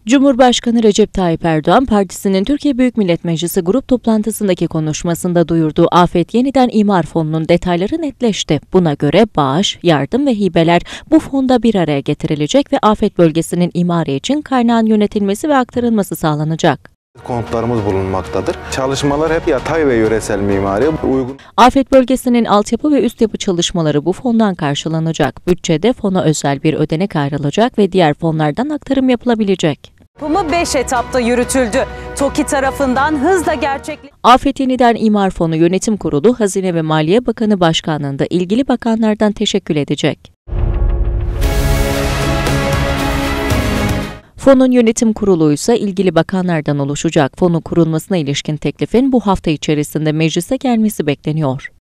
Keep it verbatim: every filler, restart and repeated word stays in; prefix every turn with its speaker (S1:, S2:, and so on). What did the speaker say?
S1: Cumhurbaşkanı Recep Tayyip Erdoğan, partisinin Türkiye Büyük Millet Meclisi grup toplantısındaki konuşmasında duyurduğu Afet Yeniden İmar Fonu'nun detayları netleşti. Buna göre bağış, yardım ve hibeler bu fonda bir araya getirilecek ve afet bölgesinin imarı için kaynağın yönetilmesi ve aktarılması sağlanacak.
S2: Konutlarımız bulunmaktadır. Çalışmalar hep yatay ve yöresel mimari uygun.
S1: Afet bölgesinin altyapı ve üst yapı çalışmaları bu fondan karşılanacak. Bütçede fona özel bir ödenek ayrılacak ve diğer fonlardan aktarım yapılabilecek.
S3: Yapımı beş etapta yürütüldü. TOKİ tarafından hızla gerçekleştirildi.
S1: Afet Yeniden İmar Fonu Yönetim Kurulu, Hazine ve Maliye Bakanı Başkanlığında ilgili bakanlardan teşekkür edecek. Fonun yönetim kurulu ise ilgili bakanlardan oluşacak. Fonun kurulmasına ilişkin teklifin bu hafta içerisinde meclise gelmesi bekleniyor.